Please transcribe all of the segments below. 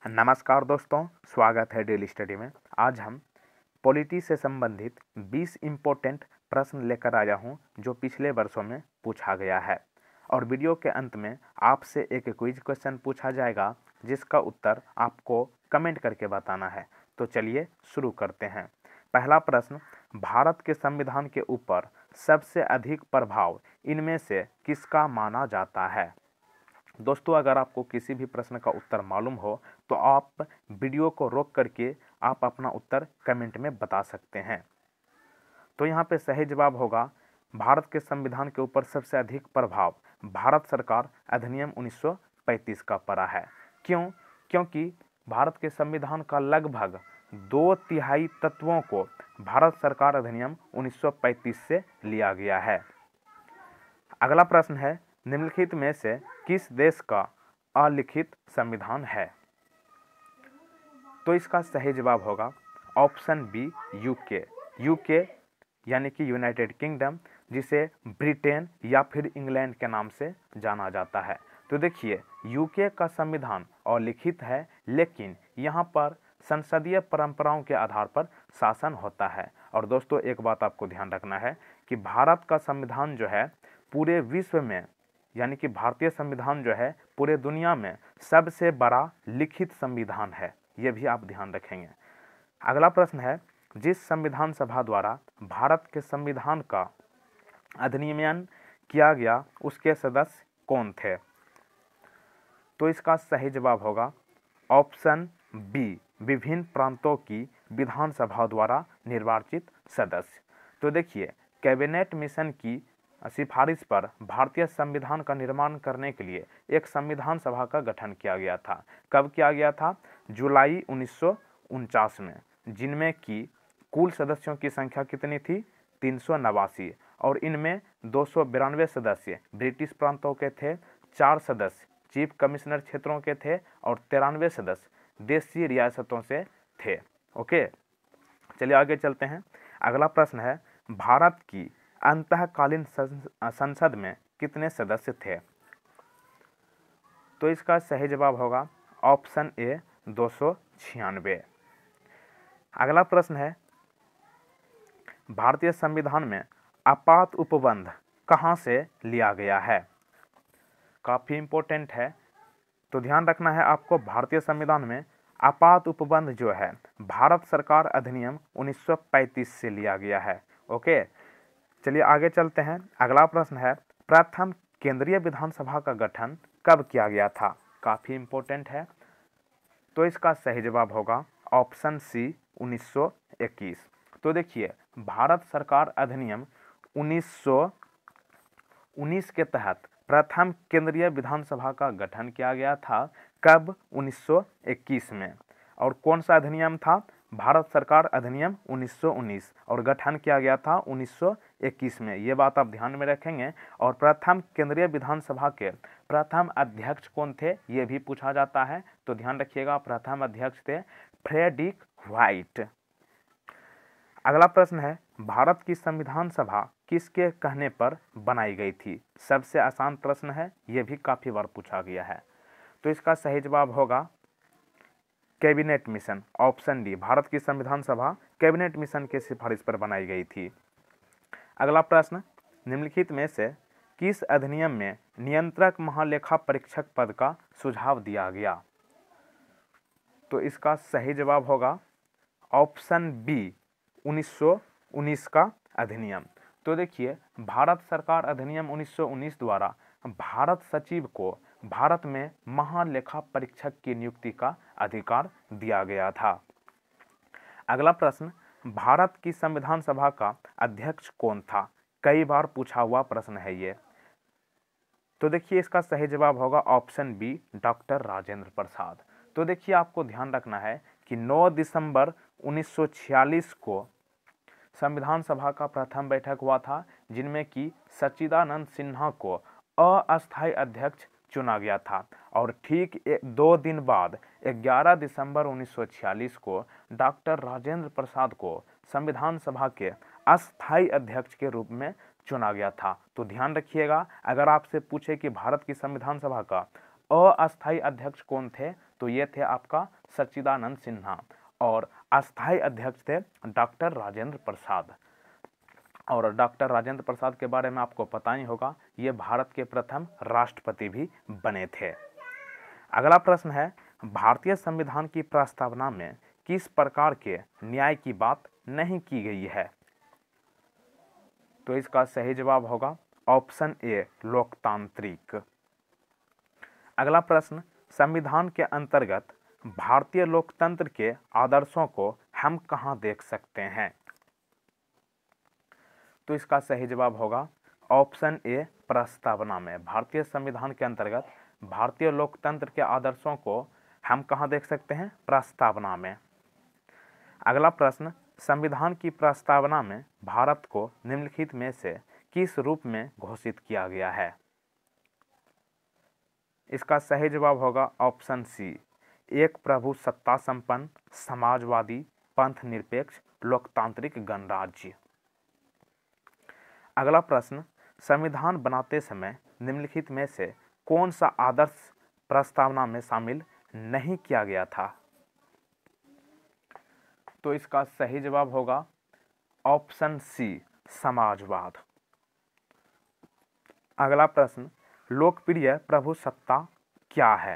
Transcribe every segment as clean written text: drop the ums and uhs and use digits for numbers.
नमस्कार दोस्तों, स्वागत है डेली स्टडी में। आज हम पॉलिटी से संबंधित 20 इम्पोर्टेंट प्रश्न लेकर आया हूं जो पिछले वर्षों में पूछा गया है। और वीडियो के अंत में आपसे एक क्विज क्वेश्चन पूछा जाएगा जिसका उत्तर आपको कमेंट करके बताना है। तो चलिए शुरू करते हैं। पहला प्रश्न, भारत के संविधान के ऊपर सबसे अधिक प्रभाव इनमें से किसका माना जाता है? दोस्तों, अगर आपको किसी भी प्रश्न का उत्तर मालूम हो तो आप वीडियो को रोक करके आप अपना उत्तर कमेंट में बता सकते हैं। तो यहाँ पे सही जवाब होगा भारत के संविधान के ऊपर सबसे अधिक प्रभाव भारत सरकार अधिनियम 1935 का पड़ा है। क्यों? क्योंकि भारत के संविधान का लगभग 2/3 तत्वों को भारत सरकार अधिनियम 1935 से लिया गया है। अगला प्रश्न है, निम्नलिखित में से किस देश का अलिखित संविधान है? तो इसका सही जवाब होगा ऑप्शन बी, यूके। यूके यानी कि यूनाइटेड किंगडम, जिसे ब्रिटेन या फिर इंग्लैंड के नाम से जाना जाता है। तो देखिए, यूके का संविधान अलिखित है, लेकिन यहाँ पर संसदीय परंपराओं के आधार पर शासन होता है। और दोस्तों, एक बात आपको ध्यान रखना है कि भारत का संविधान जो है पूरे विश्व में, यानी कि भारतीय संविधान जो है पूरे दुनिया में सबसे बड़ा लिखित संविधान है। ये भी आप ध्यान रखेंगे। अगला प्रश्न है, जिस संविधान सभा द्वारा भारत के संविधान का अधिनियमन किया गया उसके सदस्य कौन थे? तो इसका सही जवाब होगा ऑप्शन बी, विभिन्न प्रांतों की विधानसभा द्वारा निर्वाचित सदस्य। तो देखिए, कैबिनेट मिशन की सिफारिश पर भारतीय संविधान का निर्माण करने के लिए एक संविधान सभा का गठन किया गया था। कब किया गया था? जुलाई 1949 में, जिनमें की कुल सदस्यों की संख्या कितनी थी? 389। और इनमें 292 सदस्य ब्रिटिश प्रांतों के थे, 4 सदस्य चीफ कमिश्नर क्षेत्रों के थे और 93 सदस्य देशी रियासतों से थे। ओके, चलिए आगे चलते हैं। अगला प्रश्न है, भारत की अंतःकालीन संसद में कितने सदस्य थे? तो इसका सही जवाब होगा ऑप्शन ए, 296। अगला प्रश्न है, भारतीय संविधान में आपात उपबंध कहां से लिया गया है? काफी इंपॉर्टेंट है, तो ध्यान रखना है आपको। भारतीय संविधान में आपात उपबंध जो है भारत सरकार अधिनियम 1935 से लिया गया है। ओके, चलिए आगे चलते हैं। अगला प्रश्न है, प्रथम केंद्रीय विधानसभा का गठन कब किया गया था? काफी इंपॉर्टेंट है, तो इसका सही जवाब होगा ऑप्शन सी, 1921। तो देखिए, भारत सरकार अधिनियम 1919 के तहत प्रथम केंद्रीय विधानसभा का गठन किया गया था। कब? 1921 में। और कौन सा अधिनियम था? भारत सरकार अधिनियम 1919, और गठन किया गया था 1921 में। ये बात आप ध्यान में रखेंगे। और प्रथम केंद्रीय विधानसभा के प्रथम अध्यक्ष कौन थे, ये भी पूछा जाता है, तो ध्यान रखिएगा। प्रथम अध्यक्ष थे फ्रेडरिक व्हाइट। अगला प्रश्न है, भारत की संविधान सभा किसके कहने पर बनाई गई थी? सबसे आसान प्रश्न है, यह भी काफी बार पूछा गया है। तो इसका सही जवाब होगा cabinet mission, option D. Bharat की संविधान सभा कैबिनेट मिशन के सिफारिश पर बनाई गई थी। अगला प्रश्न, निम्नलिखित में से किस अधिनियम में नियंत्रक महालेखा परीक्षक पद का सुझाव दिया गया? तो इसका सही जवाब होगा ऑप्शन बी, 1919 का अधिनियम। तो देखिए, भारत सरकार अधिनियम 1919 द्वारा भारत सचिव को भारत में महालेखा परीक्षक की नियुक्ति का अधिकार दिया गया था। अगला प्रश्न, भारत की संविधान सभा का अध्यक्ष कौन था? कई बार पूछा हुआ प्रश्न है ये। तो देखिए, इसका सही जवाब होगा option B, doctor Rajendra Prasad. तो देखिए, आपको ध्यान रखना है कि 9 दिसंबर 1946 को संविधान सभा का प्रथम बैठक हुआ था, जिनमें कि सच्चिदानंद सिन्हा को अस्थायी अध्यक्ष चुना गया था। और ठीक 2 दिन बाद 11 दिसंबर 1946 को डॉक्टर राजेंद्र प्रसाद को संविधान सभा के अस्थायी अध्यक्ष के रूप में चुना गया था। तो ध्यान रखिएगा, अगर आपसे पूछे कि भारत की संविधान सभा का अस्थायी अध्यक्ष कौन थे, तो ये थे आपका सच्चिदानंद सिन्हा, और अस्थायी अध्यक्ष थे डॉक्टर राजेंद्र प्रसाद। और डॉक्टर राजेंद्र प्रसाद के बारे में आपको पता ही होगा, ये भारत के प्रथम राष्ट्रपति भी बने थे। अगला प्रश्न है, भारतीय संविधान की प्रस्तावना में किस प्रकार के न्याय की बात नहीं की गई है? तो इसका सही जवाब होगा ऑप्शन ए, लोकतांत्रिक। अगला प्रश्न, संविधान के अंतर्गत भारतीय लोकतंत्र के आदर्शों को हम कहां देख सकते हैं? तो इसका सही जवाब होगा ऑप्शन ए, प्रस्तावना में। भारतीय संविधान के अंतर्गत भारतीय लोकतंत्र के आदर्शों को हम कहां देख सकते हैं? प्रस्तावना में। अगला प्रश्न, संविधान की प्रस्तावना में भारत को निम्नलिखित में से किस रूप में घोषित किया गया है? इसका सही जवाब होगा ऑप्शन सी, एक प्रभु सत्ता संपन्न, समाजवादी, पंथ निरपेक्ष, लोकतांत्रिक गणराज्य। अगला प्रश्न, संविधान बनाते समय निम्नलिखित में से कौन सा आदर्श प्रस्तावना में शामिल नहीं किया गया था? तो इसका सही जवाब होगा ऑप्शन सी, समाजवाद। अगला प्रश्न, लोकप्रिय प्रभुसत्ता क्या है?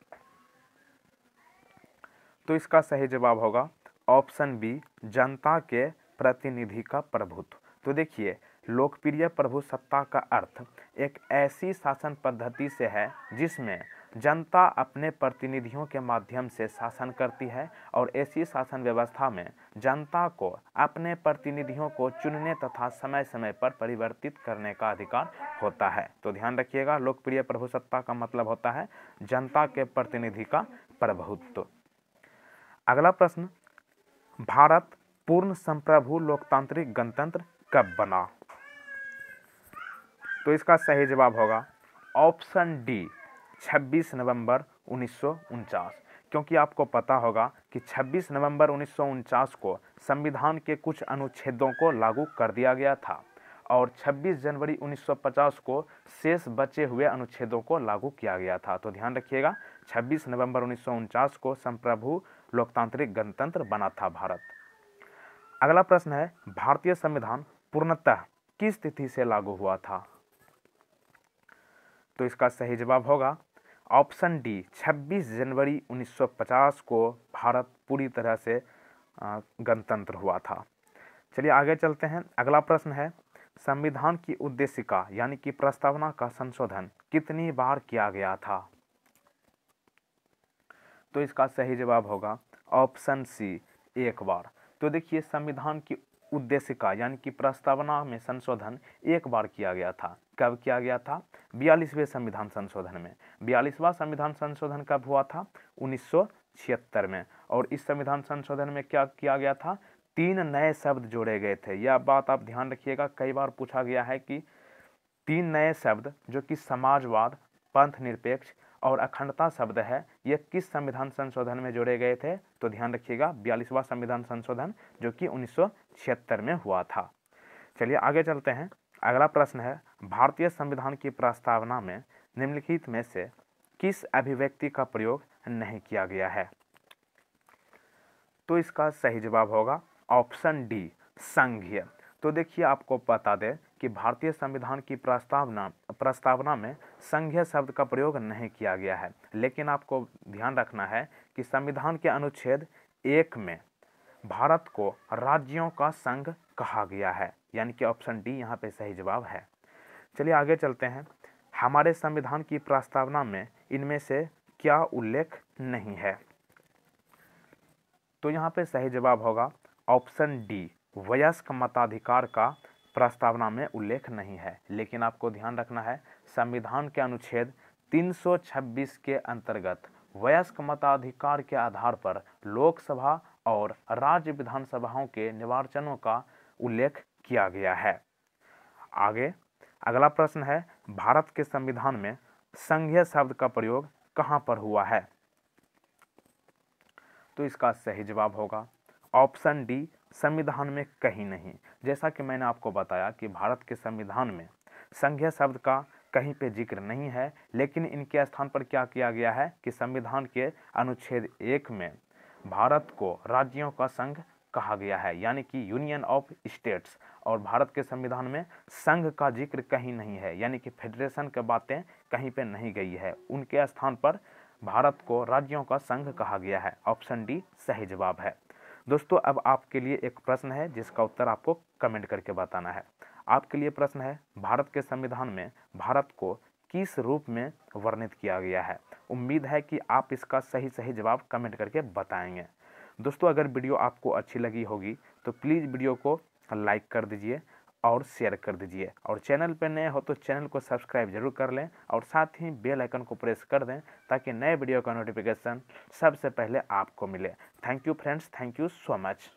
तो इसका सही जवाब होगा ऑप्शन बी, जनता के प्रतिनिधि का प्रभुत्व। तो देखिए, लोकप्रिय प्रभुसत्ता का अर्थ एक ऐसी शासन पद्धति से है जिसमें जनता अपने प्रतिनिधियों के माध्यम से शासन करती है, और ऐसी शासन व्यवस्था में जनता को अपने प्रतिनिधियों को चुनने तथा समय समय पर परिवर्तित करने का अधिकार होता है। तो ध्यान रखिएगा, लोकप्रिय प्रभुसत्ता का मतलब होता है जनता के प्रतिनिधि का प्रभुत्व। अगला प्रश्न, भारत पूर्ण संप्रभु लोकतांत्रिक गणतंत्र कब बना? तो इसका सही जवाब होगा ऑप्शन डी, 26 नवंबर 1949। क्योंकि आपको पता होगा कि 26 नवंबर 1949 को संविधान के कुछ अनुच्छेदों को लागू कर दिया गया था, और 26 जनवरी 1950 को शेष बचे हुए अनुच्छेदों को लागू किया गया था। तो ध्यान रखिएगा, 26 नवंबर 1949 को संप्रभु लोकतांत्रिक गणतंत्र बना था भारत। अगला प्रश्न है, भारतीय संविधान पूर्णतः किस तिथि से लागू हुआ था? तो इसका सही जवाब होगा ऑप्शन डी, 26 जनवरी 1950 को भारत पूरी तरह से गणतंत्र हुआ था। चलिए आगे चलते हैं। अगला प्रश्न है, संविधान की उद्देशिका यानी कि प्रस्तावना का संशोधन कितनी बार किया गया था? तो इसका सही जवाब होगा ऑप्शन सी, एक बार। तो देखिए, संविधान की उद्देशिका यानी कि प्रस्तावना में संशोधन एक बार किया गया था। कब किया गया था? 42वें संविधान संशोधन में। 42वां संविधान संशोधन कब हुआ था? 1976 में। और इस संविधान संशोधन में क्या किया गया था? 3 नए शब्द जोड़े गए थे। यह बात आप ध्यान रखिएगा, कई बार पूछा गया है कि 3 नए शब्द जो कि समाजवाद, पंथ निरपेक्ष और अखंडता शब्द है, ये किस संविधान संशोधन में जोड़े गए थे? तो ध्यान रखिएगा, 42वां संविधान संशोधन जो कि 1976 में हुआ था। चलिए आगे चलते हैं। अगला प्रश्न है, भारतीय संविधान की प्रस्तावना में निम्नलिखित में से किस अभिव्यक्ति का प्रयोग नहीं किया गया है? तो इसका सही जवाब होगा ऑप्शन डी, संघीय। तो देखिए, आपको बता दें कि भारतीय संविधान की प्रस्तावना में संघीय शब्द का प्रयोग नहीं किया गया है, लेकिन आपको ध्यान रखना है कि संविधान के अनुच्छेद 1 में भारत को राज्यों का संघ कहा गया है, यानी कि ऑप्शन डी यहाँ पे सही जवाब है। चलिए आगे चलते हैं। हमारे संविधान की प्रस्तावना में इनमें से क्या उल्लेख नहीं है? तो यहाँ पे सही जवाब होगा ऑप्शन डी, वयस्क मताधिकार का प्रस्तावना में उल्लेख नहीं है। लेकिन आपको ध्यान रखना है, संविधान के अनुच्छेद 326 के अंतर्गत वयस्क मताधिकार के आधार पर लोकसभा और राज्य विधानसभाओं के निर्वाचनों का उल्लेख किया गया है। आगे अगला प्रश्न है, भारत के संविधान में संघीय शब्द का प्रयोग कहां पर हुआ है? तो इसका सही जवाब होगा ऑप्शन डी, संविधान में कहीं नहीं। जैसा कि मैंने आपको बताया कि भारत के संविधान में संघीय शब्द का कहीं पे जिक्र नहीं है, लेकिन इनके स्थान पर क्या किया गया है कि संविधान के अनुच्छेद 1 में भारत को राज्यों का संघ कहा गया है, यानी कि यूनियन ऑफ स्टेट्स। और भारत के संविधान में संघ का जिक्र कहीं नहीं है, यानी कि फेडरेशन की बातें कहीं पे नहीं गई है। उनके स्थान पर भारत को राज्यों का संघ कहा गया है। ऑप्शन डी सही जवाब है। दोस्तों, अब आपके लिए एक प्रश्न है जिसका उत्तर आपको कमेंट करके बताना है। आपके लिए प्रश्न है, भारत के संविधान में भारत को किस रूप में वर्णित किया गया है। उम्मीद है कि आप इसका सही जवाब कमेंट करके बताएंगे। दोस्तों, अगर वीडियो आपको अच्छी लगी होगी तो प्लीज़ वीडियो को लाइक कर दीजिए और शेयर कर दीजिए, और चैनल पर नए हो तो चैनल को सब्सक्राइब जरूर कर लें और साथ ही बेल आइकन को प्रेस कर दें ताकि नए वीडियो का नोटिफिकेशन सबसे पहले आपको मिले। Thank you friends, thank you so much.